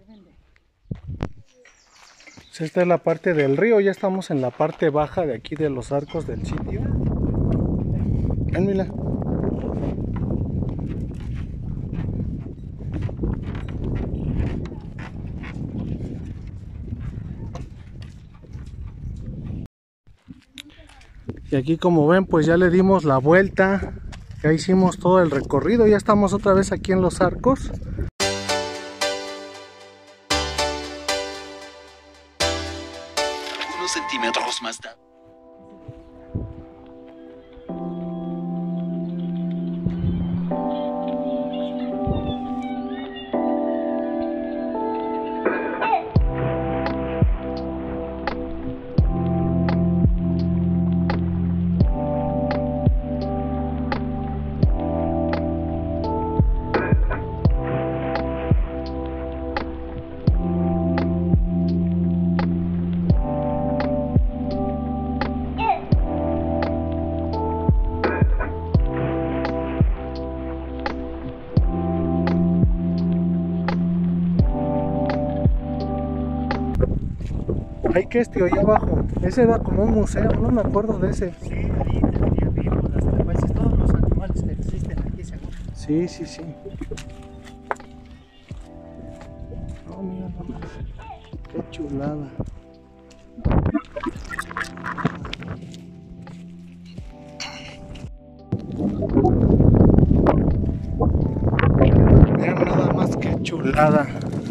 Pues esta es la parte del río, ya estamos en la parte baja de aquí de los arcos del sitio. Ven, mira. Y aquí, como ven, pues ya le dimos la vuelta, ya hicimos todo el recorrido, ya estamos otra vez aquí en los arcos. Unos centímetros más tarde. Ahí que es, tío, ahí abajo. Ese era como un museo, no me acuerdo de ese. Sí, ahí todavía vivos, hasta pues, todos los animales que existen aquí, seguro. Sí, sí, sí. Oh, mira nomás. Qué chulada. Vean nada más qué chulada.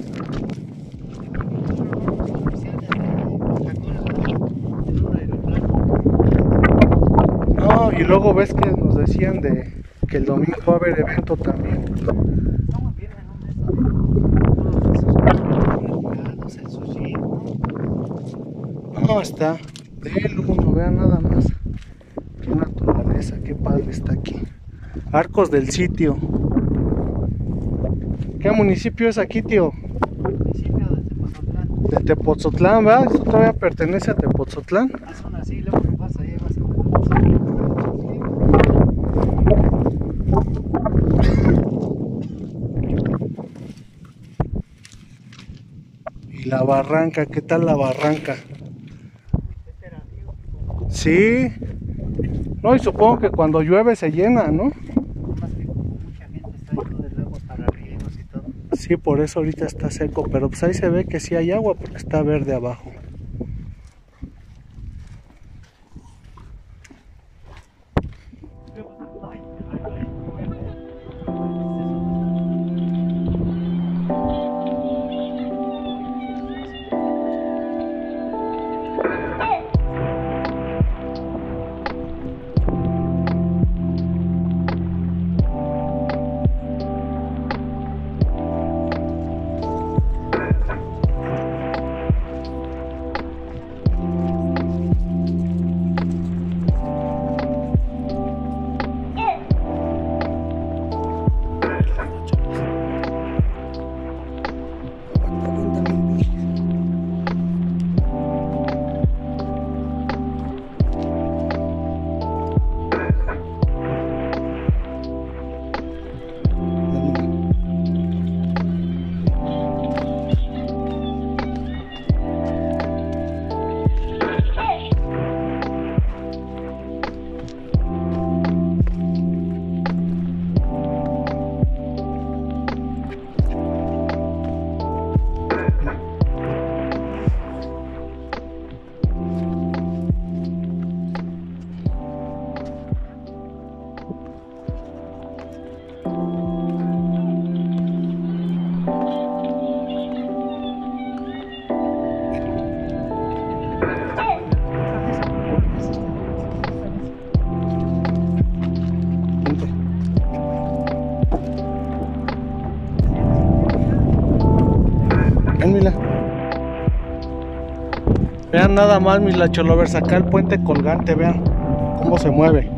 No, y luego ves que nos decían de que el domingo va a haber evento también. ¿Cómo vienen todos esos el sushi, ¿no? No, está del uno, vean nada más. Qué naturaleza, qué padre está aquí. Arcos del sitio. ¿Qué municipio es aquí, tío? Municipio de Tepoztlán. De Tepoztlán, ¿verdad? ¿Eso todavía pertenece a Tepoztlán? Ah, son así, luego lo vas ahí, vas a ver. Y la barranca, ¿qué tal la barranca? Sí. No, y supongo que cuando llueve se llena, ¿no? Más que como mucha gente está yendo de luego para ríos y todo. Sí, por eso ahorita está seco, pero pues ahí se ve que sí hay agua porque está verde abajo. Vean nada más, mis lacholovers, acá el puente colgante, vean cómo se mueve.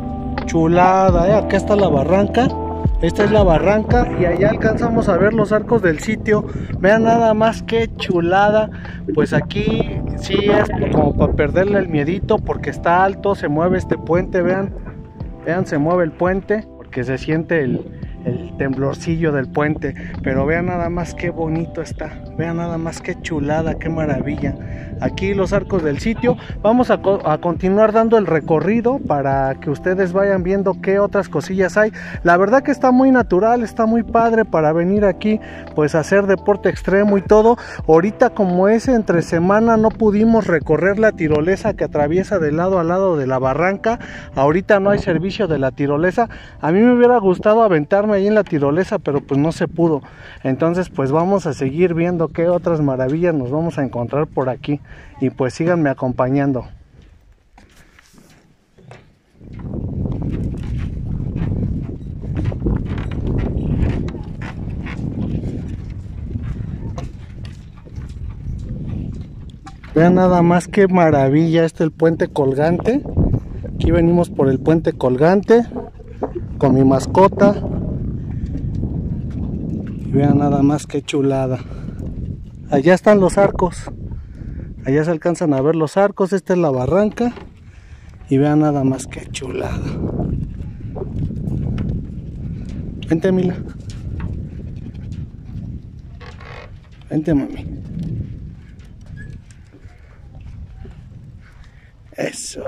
Chulada, acá está la barranca. Esta es la barranca y allá alcanzamos a ver los arcos del sitio. Vean nada más qué chulada. Pues aquí sí es como para perderle el miedito porque está alto, se mueve este puente, vean. Vean, se mueve el puente porque se siente el temblorcillo del puente. Pero vean nada más qué bonito está, vean nada más qué chulada, qué maravilla. Aquí los arcos del sitio. Vamos a continuar dando el recorrido para que ustedes vayan viendo qué otras cosillas hay. La verdad que está muy natural, está muy padre para venir aquí pues a hacer deporte extremo y todo. Ahorita como es entre semana no pudimos recorrer la tirolesa que atraviesa de lado a lado de la barranca. Ahorita no hay servicio de la tirolesa. A mí me hubiera gustado aventarme ahí en la tirolesa, pero pues no se pudo. Entonces pues vamos a seguir viendo qué otras maravillas nos vamos a encontrar por aquí. Y pues síganme acompañando. Vean nada más qué maravilla, el puente colgante. Aquí venimos por el puente colgante con mi mascota. Y vean nada más qué chulada. Allá están los arcos. Allá se alcanzan a ver los arcos. Esta es la barranca. Y vean nada más qué chulada. Vente, Mila. Vente, mami. Eso.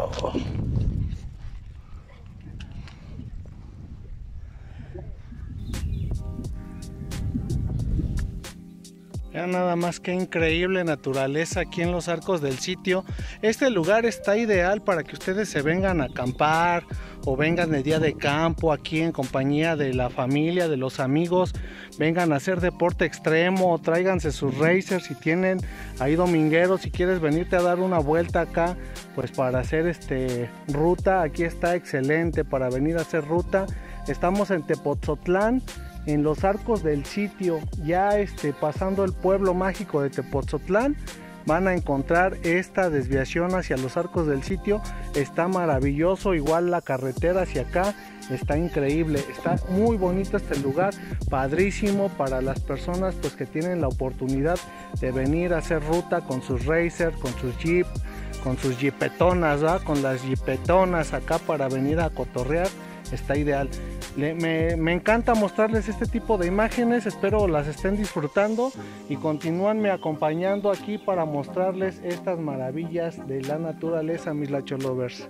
Vean nada más que increíble naturaleza aquí en los arcos del sitio. Este lugar está ideal para que ustedes se vengan a acampar o vengan de día de campo aquí en compañía de la familia, de los amigos. Vengan a hacer deporte extremo, tráiganse sus racers si tienen ahí domingueros. Si quieres venirte a dar una vuelta acá, pues para hacer ruta, aquí está excelente para venir a hacer ruta. Estamos en Tepotzotlán, en los arcos del sitio, ya pasando el pueblo mágico de Tepotzotlán, van a encontrar esta desviación hacia los arcos del sitio. Está maravilloso, igual la carretera hacia acá está increíble, está muy bonito este lugar, padrísimo para las personas pues que tienen la oportunidad de venir a hacer ruta con sus racers, con sus jeep, con sus jeepetonas, ¿verdad? Con las jeepetonas acá para venir a cotorrear. Está ideal. Me encanta mostrarles este tipo de imágenes, espero las estén disfrutando y continúanme acompañando aquí para mostrarles estas maravillas de la naturaleza, mis Lacho Lovers.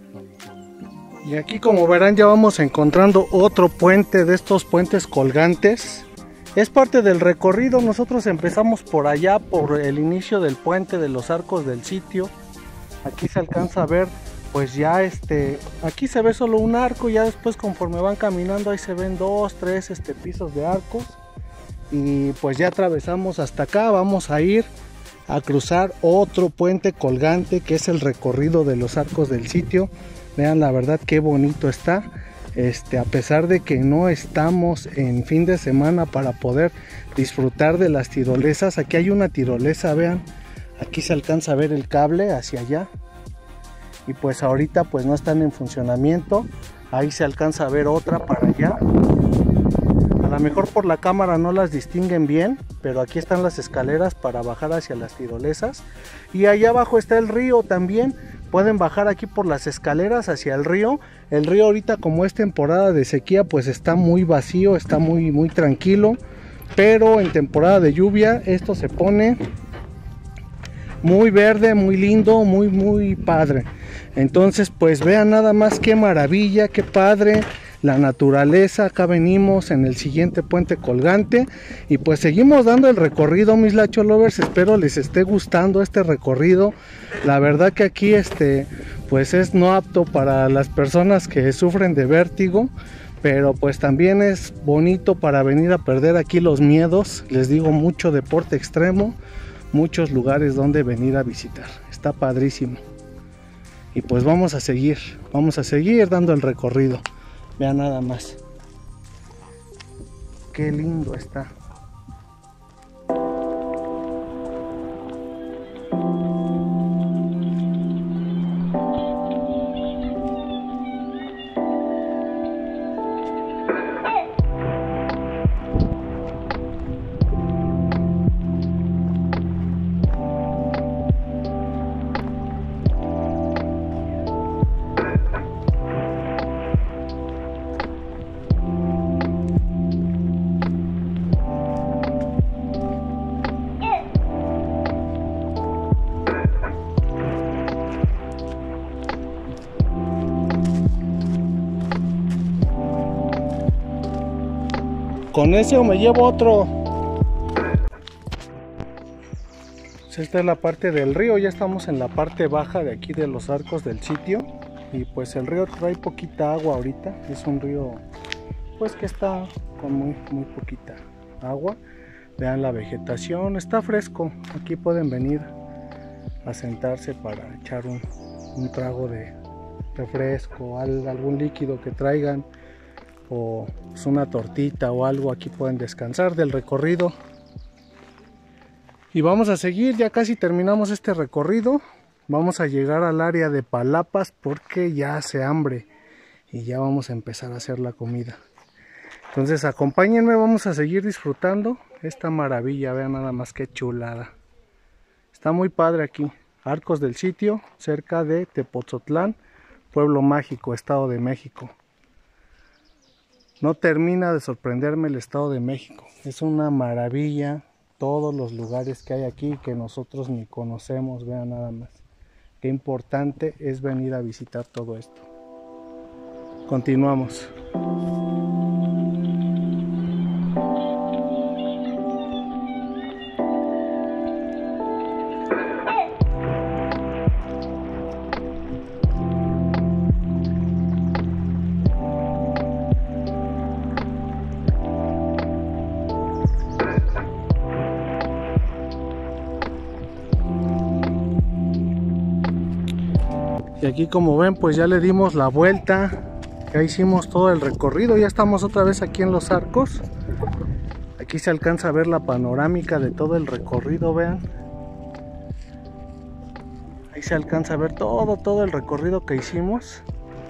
Y aquí, como verán, ya vamos encontrando otro puente de estos puentes colgantes. Es parte del recorrido. Nosotros empezamos por allá, por el inicio del puente de los arcos del sitio. Aquí se alcanza a ver pues ya aquí se ve solo un arco, ya después conforme van caminando ahí se ven 2, 3 pisos de arcos. Y pues ya atravesamos hasta acá, vamos a ir a cruzar otro puente colgante que es el recorrido de los arcos del sitio. Vean la verdad qué bonito está, a pesar de que no estamos en fin de semana para poder disfrutar de las tirolesas. Aquí hay una tirolesa, vean, aquí se alcanza a ver el cable hacia allá. Y pues ahorita pues no están en funcionamiento. Ahí se alcanza a ver otra para allá. A lo mejor por la cámara no las distinguen bien, pero aquí están las escaleras para bajar hacia las tirolesas. Y allá abajo está el río también. Pueden bajar aquí por las escaleras hacia el río. El río ahorita, como es temporada de sequía, pues está muy vacío, está muy tranquilo. Pero en temporada de lluvia esto se pone muy verde, muy lindo, muy padre. Entonces pues vean nada más qué maravilla, qué padre la naturaleza. Acá venimos en el siguiente puente colgante y pues seguimos dando el recorrido, mis Lacho Lovers. Espero les esté gustando este recorrido. La verdad que aquí pues es no apto para las personas que sufren de vértigo, pero pues también es bonito para venir a perder aquí los miedos. Les digo, mucho deporte extremo, muchos lugares donde venir a visitar. Está padrísimo. Y pues vamos a seguir dando el recorrido. Vean nada más. Qué lindo está. con ese o me llevo otro. Esta es la parte del río, ya estamos en la parte baja de aquí de los arcos del sitio. Y pues el río trae poquita agua ahorita, es un río pues que está con muy poquita agua. Vean la vegetación, está fresco, aquí pueden venir a sentarse para echar un trago de refresco, algún líquido que traigan, o pues una tortita o algo. Aquí pueden descansar del recorrido. Y vamos a seguir, ya casi terminamos este recorrido. Vamos a llegar al área de palapas porque ya hace hambre y ya vamos a empezar a hacer la comida. Entonces acompáñenme, vamos a seguir disfrutando esta maravilla. Vean nada más qué chulada. Está muy padre aquí. Arcos del Sitio, cerca de Tepotzotlán, Pueblo Mágico, Estado de México. No termina de sorprenderme el Estado de México. Es una maravilla todos los lugares que hay aquí que nosotros ni conocemos. Vean nada más. Qué importante es venir a visitar todo esto. Continuamos. Y aquí, como ven, pues ya le dimos la vuelta, ya hicimos todo el recorrido, ya estamos otra vez aquí en los arcos. Aquí se alcanza a ver la panorámica de todo el recorrido, vean. Ahí se alcanza a ver todo el recorrido que hicimos.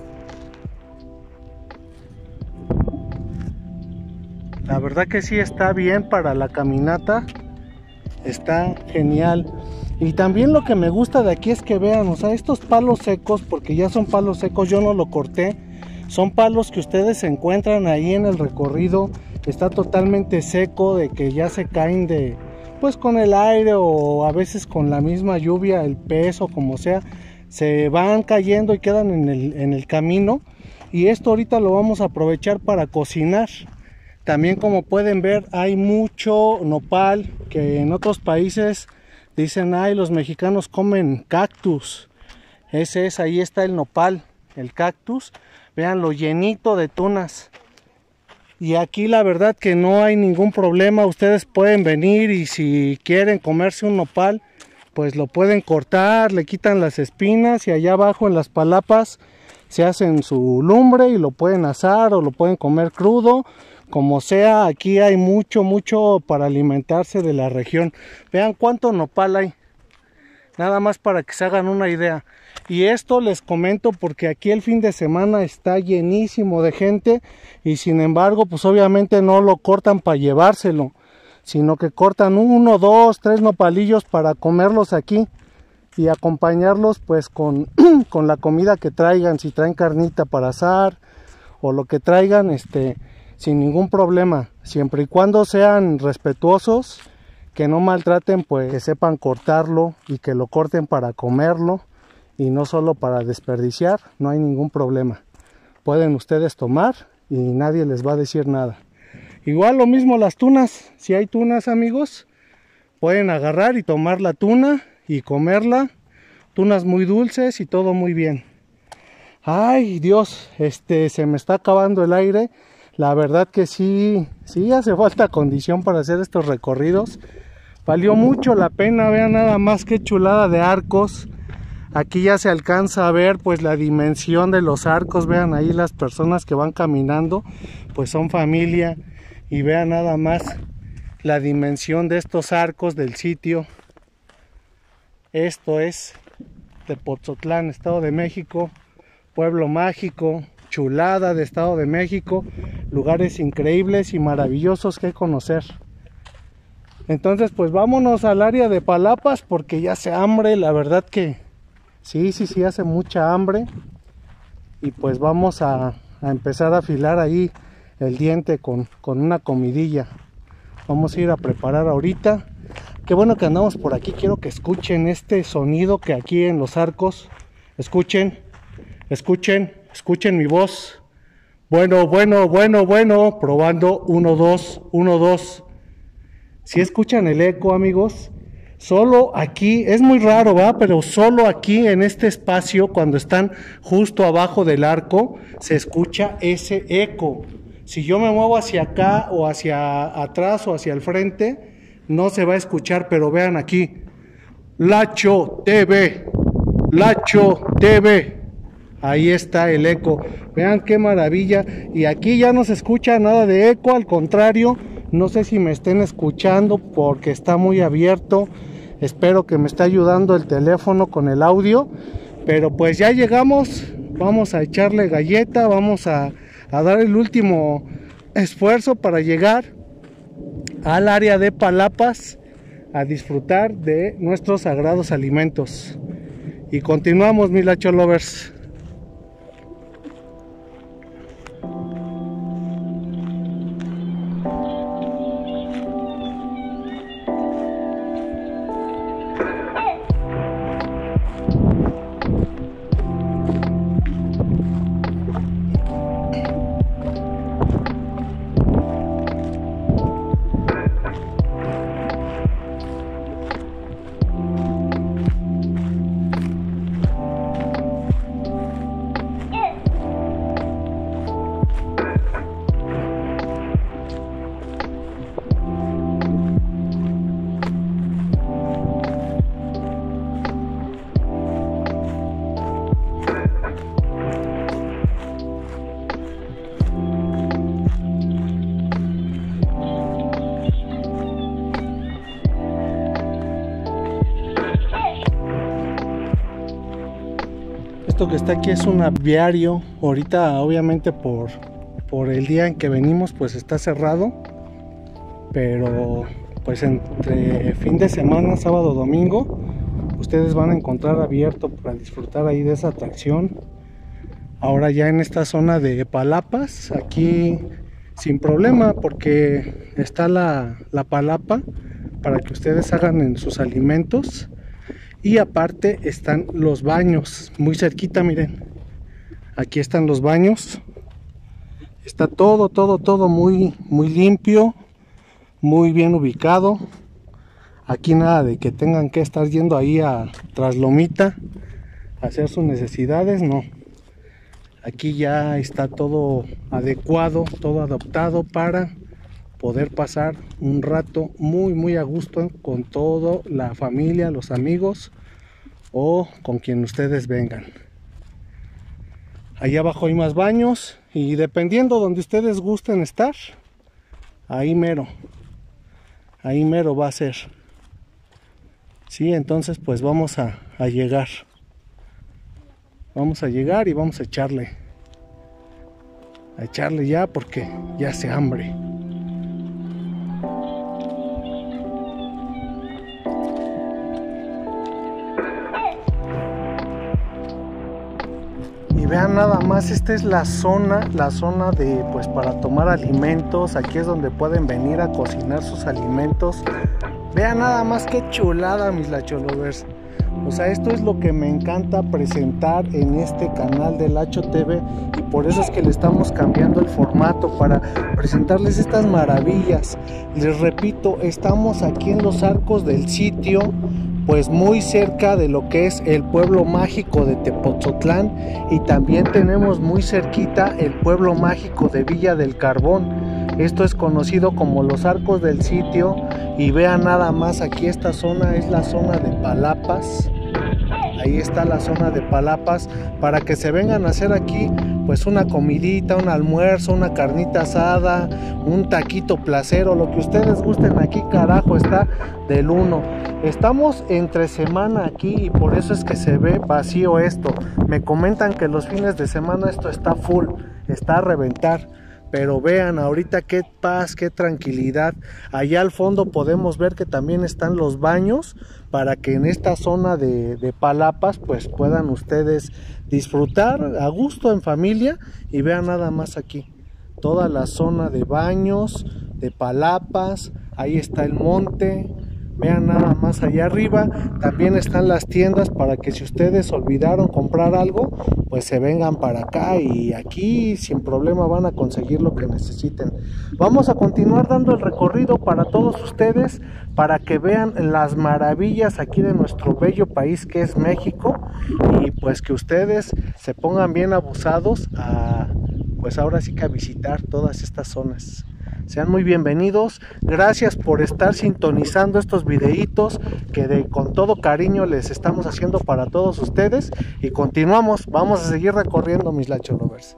La verdad que sí está bien para la caminata, está genial. Y también lo que me gusta de aquí es que vean, o sea, estos palos secos, porque ya son palos secos, yo no lo corté, son palos que ustedes se encuentran ahí en el recorrido. Está totalmente seco, de que ya se caen pues con el aire o a veces con la misma lluvia, el peso, como sea, se van cayendo y quedan en el camino. Y esto ahorita lo vamos a aprovechar para cocinar. También, como pueden ver, hay mucho nopal, que en otros países dicen, ay, los mexicanos comen cactus. Ese es, ahí está el nopal, el cactus. Vean lo llenito de tunas. Y aquí la verdad que no hay ningún problema. Ustedes pueden venir y si quieren comerse un nopal, pues lo pueden cortar, le quitan las espinas y allá abajo en las palapas se hacen su lumbre y lo pueden asar o lo pueden comer crudo. Como sea, aquí hay mucho para alimentarse de la región. Vean cuánto nopal hay. Nada más para que se hagan una idea. Y esto les comento porque aquí el fin de semana está llenísimo de gente. Y sin embargo, pues obviamente no lo cortan para llevárselo, sino que cortan 1, 2, 3 nopalillos para comerlos aquí. Y acompañarlos pues con la comida que traigan. Si traen carnita para asar o lo que traigan, sin ningún problema, siempre y cuando sean respetuosos, que no maltraten, pues que sepan cortarlo y que lo corten para comerlo y no solo para desperdiciar. No hay ningún problema, pueden ustedes tomar y nadie les va a decir nada. Igual lo mismo las tunas, si hay tunas, amigos, pueden agarrar y tomar la tuna y comerla. Tunas muy dulces y todo muy bien. Ay Dios, se me está acabando el aire. La verdad que sí hace falta condición para hacer estos recorridos. Valió mucho la pena, vean nada más qué chulada de arcos. Aquí ya se alcanza a ver pues la dimensión de los arcos. Vean ahí las personas que van caminando, pues son familia. Y vean nada más la dimensión de estos arcos del sitio. Esto es Tepotzotlán, Estado de México, Pueblo Mágico. Chulada de Estado de México, lugares increíbles y maravillosos que conocer. Entonces pues vámonos al área de palapas porque ya hace hambre, la verdad que sí hace mucha hambre. Y pues vamos a empezar a afilar ahí el diente con una comidilla. Vamos a ir a preparar ahorita. Qué bueno que andamos por aquí, quiero que escuchen este sonido que aquí en los arcos, escuchen mi voz. Bueno, probando 1, 2, 1, 2. Si escuchan el eco, amigos, solo aquí, es muy raro, ¿va? Pero solo aquí en este espacio, cuando están justo abajo del arco, se escucha ese eco. Si yo me muevo hacia acá o hacia atrás o hacia el frente, no se va a escuchar, pero vean aquí, Lacho TV, Lacho TV, ahí está el eco, vean qué maravilla, y aquí ya no se escucha nada de eco, al contrario, no sé si me estén escuchando porque está muy abierto, espero que me esté ayudando el teléfono con el audio, pero pues ya llegamos, vamos a echarle galleta, vamos a dar el último esfuerzo para llegar al área de Palapas a disfrutar de nuestros sagrados alimentos. Y continuamos, mis Lacho Lovers. Esto que está aquí es un aviario. Ahorita obviamente por el día en que venimos pues está cerrado, pero pues entre fin de semana, sábado, domingo, ustedes van a encontrar abierto para disfrutar ahí de esa atracción. Ahora ya en esta zona de Palapas, aquí sin problema, porque está la palapa para que ustedes hagan en sus alimentos. Y aparte están los baños, muy cerquita, miren. Aquí están los baños. Está todo muy limpio, muy bien ubicado. Aquí nada de que tengan que estar yendo ahí a Traslomita a hacer sus necesidades, no. Aquí ya está todo adecuado, todo adaptado para poder pasar un rato muy a gusto con toda la familia, los amigos o con quien ustedes vengan. Allá abajo hay más baños y dependiendo donde ustedes gusten estar, ahí mero va a ser. Sí, entonces pues vamos a llegar. Vamos a llegar y vamos a echarle ya porque ya hace hambre. Vean nada más, esta es la zona de pues para tomar alimentos. Aquí es donde pueden venir a cocinar sus alimentos. Vean nada más qué chulada, mis Lacho Lovers. O sea, esto es lo que me encanta presentar en este canal de Lacho TV y por eso es que le estamos cambiando el formato para presentarles estas maravillas. Les repito, estamos aquí en los arcos del sitio, pues muy cerca de lo que es el pueblo mágico de Tepoztlán y también tenemos muy cerquita el pueblo mágico de Villa del Carbón. Esto es conocido como los arcos del sitio y vean nada más, aquí esta zona es la zona de Palapas. Ahí está la zona de Palapas para que se vengan a hacer aquí pues una comidita, un almuerzo, una carnita asada, un taquito placero, lo que ustedes gusten aquí, carajo, está del uno. Estamos entre semana aquí y por eso es que se ve vacío esto. Me comentan que los fines de semana esto está full, está a reventar. Pero vean ahorita qué paz, qué tranquilidad. Allá al fondo podemos ver que también están los baños para que en esta zona de Palapas pues puedan ustedes disfrutar a gusto en familia. Y vean nada más aquí toda la zona de baños de Palapas. Ahí está el monte, Vean nada más allá arriba, también están las tiendas para que si ustedes olvidaron comprar algo, pues se vengan para acá y aquí sin problema van a conseguir lo que necesiten. Vamos a continuar dando el recorrido para todos ustedes, para que vean las maravillas aquí de nuestro bello país que es México, y pues que ustedes se pongan bien abusados a, pues ahora sí que a visitar todas estas zonas. Sean muy bienvenidos, gracias por estar sintonizando estos videitos que con todo cariño les estamos haciendo para todos ustedes, y continuamos, vamos a seguir recorriendo, mis Lacho Lovers.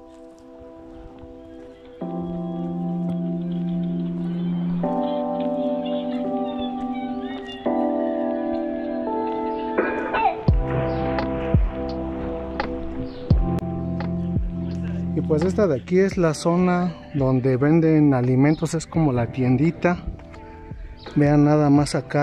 Y pues esta de aquí es la zona donde venden alimentos, es como la tiendita. Vean nada más acá,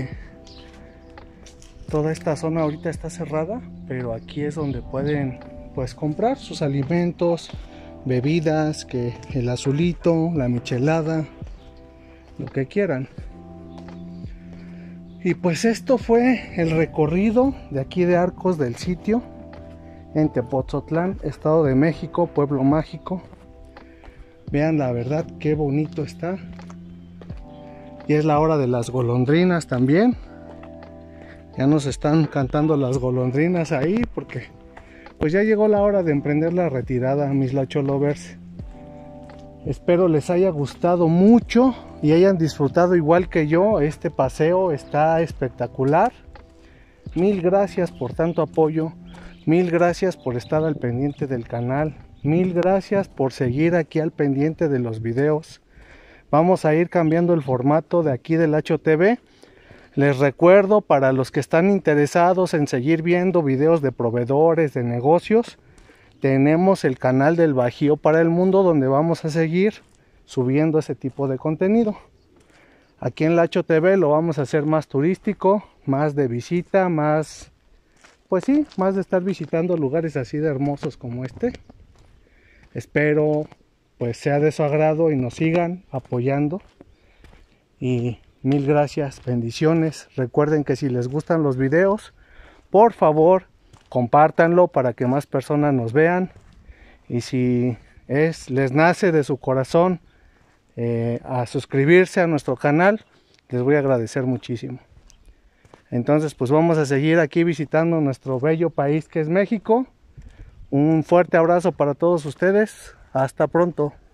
toda esta zona ahorita está cerrada, pero aquí es donde pueden pues comprar sus alimentos, bebidas, que el azulito, la michelada, lo que quieran. Y pues esto fue el recorrido de aquí de Arcos del Sitio, en Tepotzotlán, Estado de México, pueblo mágico. Vean la verdad qué bonito está. Y es la hora de las golondrinas también. Ya nos están cantando las golondrinas ahí, porque pues ya llegó la hora de emprender la retirada, mis Lacho Lovers. Espero les haya gustado mucho y hayan disfrutado igual que yo. Este paseo está espectacular. Mil gracias por tanto apoyo. Mil gracias por estar al pendiente del canal. Mil gracias por seguir aquí al pendiente de los videos. Vamos a ir cambiando el formato de aquí del Lacho TV. Les recuerdo, para los que están interesados en seguir viendo videos de proveedores, de negocios, tenemos el canal del Bajío para el Mundo, donde vamos a seguir subiendo ese tipo de contenido. Aquí en Lacho TV lo vamos a hacer más turístico, más de visita, más... pues sí, más de estar visitando lugares así de hermosos como este. Espero pues sea de su agrado y nos sigan apoyando. Y mil gracias, bendiciones. Recuerden que si les gustan los videos, por favor, compártanlo para que más personas nos vean. Y si les nace de su corazón a suscribirse a nuestro canal, les voy a agradecer muchísimo. Entonces pues vamos a seguir aquí visitando nuestro bello país que es México. Un fuerte abrazo para todos ustedes. Hasta pronto.